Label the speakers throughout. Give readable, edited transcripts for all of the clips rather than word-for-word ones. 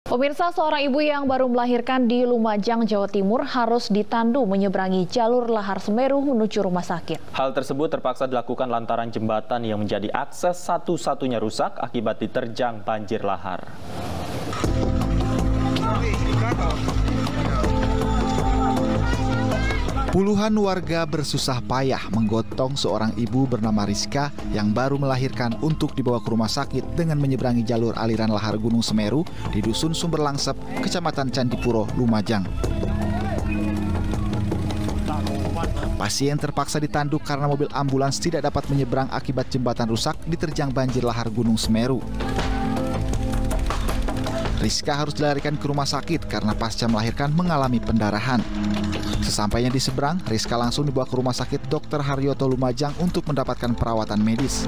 Speaker 1: Pemirsa, seorang ibu yang baru melahirkan di Lumajang, Jawa Timur harus ditandu menyeberangi jalur lahar Semeru menuju rumah sakit. Hal tersebut terpaksa dilakukan lantaran jembatan yang menjadi akses satu-satunya rusak akibat diterjang banjir lahar.
Speaker 2: Puluhan warga bersusah payah menggotong seorang ibu bernama Rizka yang baru melahirkan untuk dibawa ke rumah sakit dengan menyeberangi jalur aliran lahar Gunung Semeru di Dusun Sumber Langsep, Kecamatan Candipuro, Lumajang. Pasien terpaksa ditanduk karena mobil ambulans tidak dapat menyeberang akibat jembatan rusak diterjang banjir lahar Gunung Semeru. Rizka harus dilarikan ke rumah sakit karena pasca melahirkan mengalami pendarahan. Sesampainya di seberang, Rizka langsung dibawa ke rumah sakit Dr. Haryoto Lumajang untuk mendapatkan perawatan medis.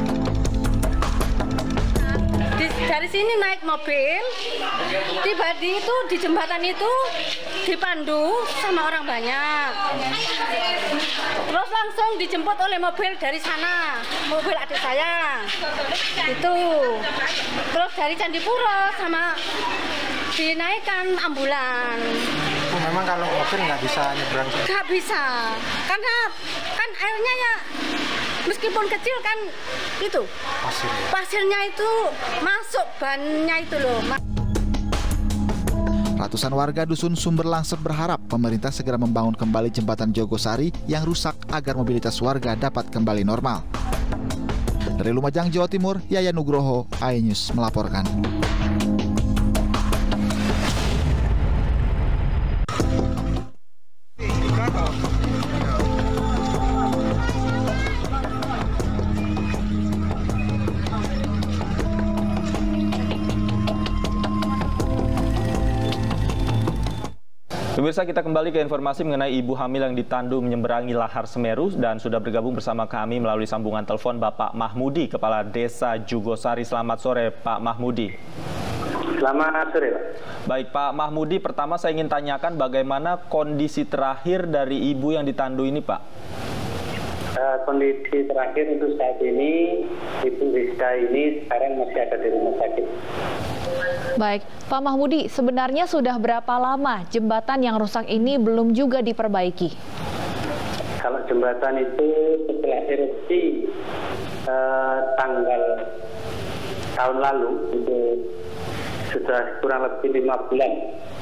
Speaker 3: Dari sini naik mobil, tiba di jembatan itu dipandu sama orang banyak. Terus langsung dijemput oleh mobil dari sana, mobil adik saya. Itu. Terus dari Candipuro sama dinaikkan ambulan.
Speaker 4: Memang kalau mobil nggak bisa nyebrang?
Speaker 3: Nggak bisa, karena kan airnya ya meskipun kecil kan itu pasirnya itu masuk bannya itu loh.
Speaker 2: Ratusan warga Dusun Sumber Langsep berharap pemerintah segera membangun kembali jembatan Jogosari yang rusak agar mobilitas warga dapat kembali normal. Dari Lumajang, Jawa Timur, Yayan Nugroho, iNews melaporkan.
Speaker 5: Pemirsa, kita kembali ke informasi mengenai ibu hamil yang ditandu menyeberangi lahar Semeru dan sudah bergabung bersama kami melalui sambungan telepon Bapak Mahmudi, Kepala Desa Jugosari. Selamat sore, Pak Mahmudi.
Speaker 6: Selamat sore, Pak.
Speaker 5: Baik, Pak Mahmudi, pertama saya ingin tanyakan bagaimana kondisi terakhir dari ibu yang ditandu ini, Pak?
Speaker 6: Kondisi terakhir untuk saat ini, Ibu Rizka ini sekarang masih ada di rumah sakit.
Speaker 1: Baik, Pak Mahmudi, sebenarnya sudah berapa lama jembatan yang rusak ini belum juga diperbaiki?
Speaker 6: Kalau jembatan itu setelah erupsi tanggal tahun lalu, itu sudah kurang lebih 5 bulan.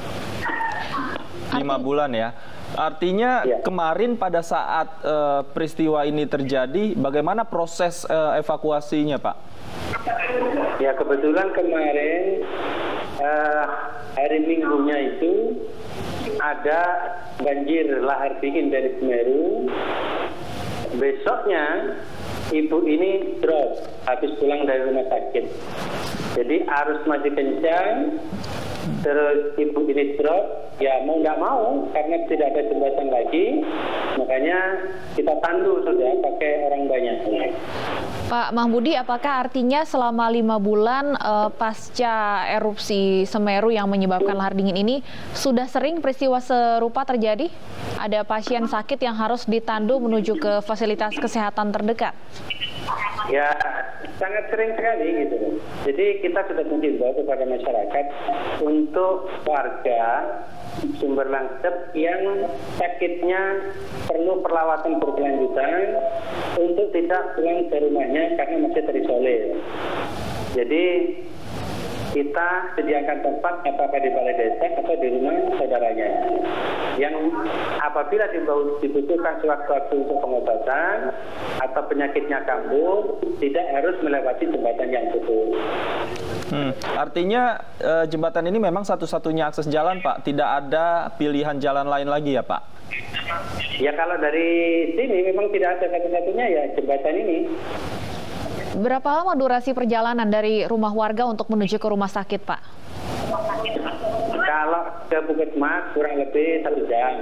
Speaker 5: 5 bulan ya? Artinya ya. Kemarin pada saat peristiwa ini terjadi, bagaimana proses evakuasinya, Pak?
Speaker 6: Ya, kebetulan kemarin hari Minggunya itu ada banjir lahar dingin dari Semeru. Besoknya ibu ini drop habis pulang dari rumah sakit. Jadi arus masih kencang, terus ibu ini drop, ya mau nggak mau karena tidak ada jembatan lagi, makanya kita tandu sudah pakai orang banyak.
Speaker 1: Pak Mahmudi, apakah artinya selama 5 bulan pasca erupsi Semeru yang menyebabkan lahar dingin ini sudah sering peristiwa serupa terjadi? Ada pasien sakit yang harus ditandu menuju ke fasilitas kesehatan terdekat?
Speaker 6: Ya, sangat sering sekali gitu. Jadi kita sudah mengimbau kepada masyarakat untuk warga Sumber Langsep yang sakitnya perlu perawatan berkelanjutan untuk tidak pulang ke rumahnya karena masih terisolir. Jadi kita sediakan tempat apakah di balai desa atau di rumah saudaranya yang apabila dibutuhkan sewaktu-waktu untuk pengobatan atau penyakitnya kambuh tidak harus melewati jembatan yang putus.
Speaker 5: Artinya jembatan ini memang satu-satunya akses jalan, Pak, tidak ada pilihan jalan lain lagi ya, Pak?
Speaker 6: Ya, kalau dari sini memang tidak ada satu-satunya ya jembatan ini.
Speaker 1: Berapa lama durasi perjalanan dari rumah warga untuk menuju ke rumah sakit, Pak?
Speaker 6: Kalau ke Puskesmas kurang lebih 1 jam.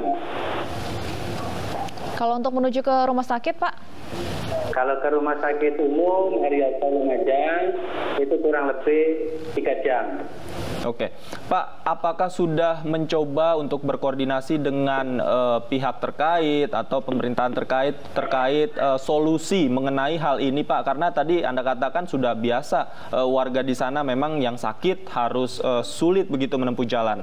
Speaker 1: Kalau untuk menuju ke rumah sakit, Pak?
Speaker 6: Kalau ke rumah sakit umum Haryoto Lumajang itu kurang lebih 3 jam.
Speaker 5: Oke, Pak, apakah sudah mencoba untuk berkoordinasi dengan pihak terkait atau pemerintahan terkait solusi mengenai hal ini, Pak? Karena tadi Anda katakan sudah biasa warga di sana memang yang sakit harus sulit begitu menempuh jalan.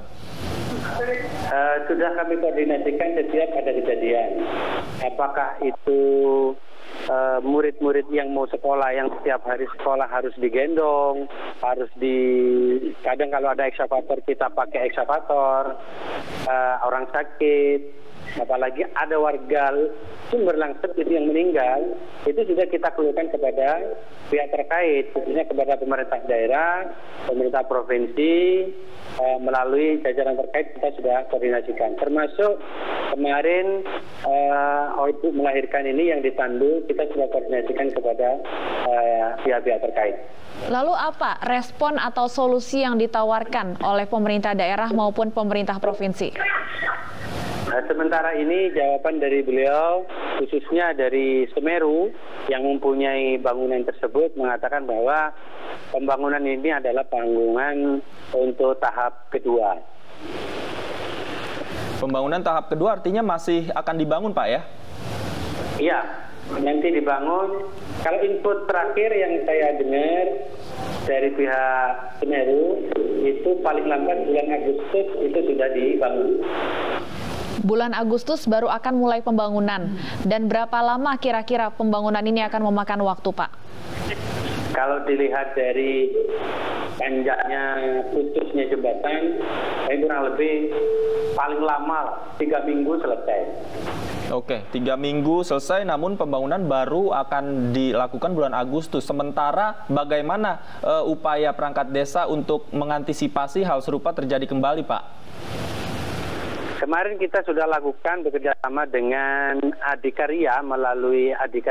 Speaker 6: Sudah kami koordinasikan setiap ada kejadian. Apakah itu murid-murid yang mau sekolah, yang setiap hari sekolah harus digendong, kadang kalau ada ekskavator kita pakai ekskavator, orang sakit, apalagi ada warga Sumber Langsep itu yang meninggal, itu sudah kita keluarkan kepada pihak terkait, khususnya kepada pemerintah daerah, pemerintah provinsi, melalui jajaran terkait kita sudah koordinasikan. Termasuk kemarin ibu melahirkan ini yang ditandu, kita sudah koordinasikan kepada pihak-pihak terkait.
Speaker 1: Lalu apa respon atau solusi yang ditawarkan oleh pemerintah daerah maupun pemerintah provinsi?
Speaker 6: Sementara ini jawaban dari beliau, khususnya dari Semeru yang mempunyai bangunan tersebut, mengatakan bahwa pembangunan ini adalah pembangunan untuk tahap kedua.
Speaker 5: Pembangunan tahap kedua artinya masih akan dibangun, Pak, ya?
Speaker 6: Iya, nanti dibangun. Kalau input terakhir yang saya dengar dari pihak Semeru, itu paling lambat bulan Agustus itu sudah dibangun.
Speaker 1: Bulan Agustus baru akan mulai pembangunan. Dan berapa lama kira-kira pembangunan ini akan memakan waktu, Pak?
Speaker 6: Kalau dilihat dari panjangnya putusnya jembatan, kurang lebih paling lama 3 minggu selesai.
Speaker 5: Oke, 3 minggu selesai, namun pembangunan baru akan dilakukan bulan Agustus. Sementara bagaimana upaya perangkat desa untuk mengantisipasi hal serupa terjadi kembali, Pak?
Speaker 6: Kemarin kita sudah lakukan bekerjasama dengan Adikarya, melalui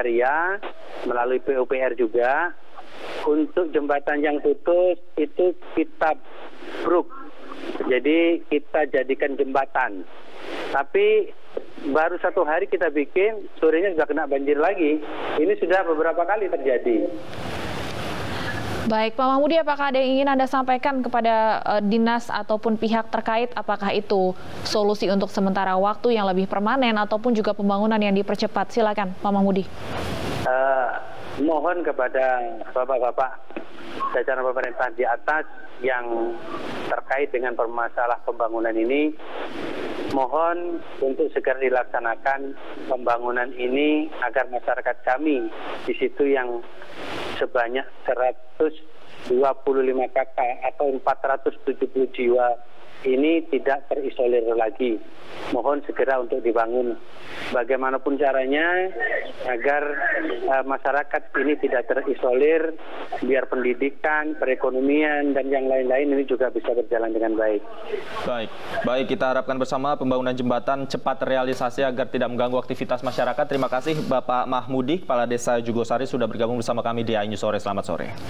Speaker 6: PUPR juga. Untuk jembatan yang putus itu kita bruk, jadi kita jadikan jembatan. Tapi baru 1 hari kita bikin, sorenya sudah kena banjir lagi. Ini sudah beberapa kali terjadi.
Speaker 1: Baik, Pak Mahmudi, apakah ada yang ingin Anda sampaikan kepada dinas ataupun pihak terkait? Apakah itu solusi untuk sementara waktu yang lebih permanen ataupun juga pembangunan yang dipercepat? Silakan, Pak Mahmudi.
Speaker 6: Mohon kepada Bapak-Bapak jajaran pemerintah di atas yang terkait dengan permasalah pembangunan ini, mohon untuk segera dilaksanakan pembangunan ini agar masyarakat kami di situ yang sebanyak 125 kakak atau 470 jiwa ini tidak terisolir lagi. Mohon segera untuk dibangun. Bagaimanapun caranya agar masyarakat ini tidak terisolir, biar pendidikan, perekonomian, dan yang lain-lain ini juga bisa berjalan dengan baik.
Speaker 5: Baik, kita harapkan bersama pembangunan jembatan cepat terrealisasi agar tidak mengganggu aktivitas masyarakat. Terima kasih Bapak Mahmudi, Kepala Desa Jugosari, sudah bergabung bersama kami di iNews Sore. Selamat sore.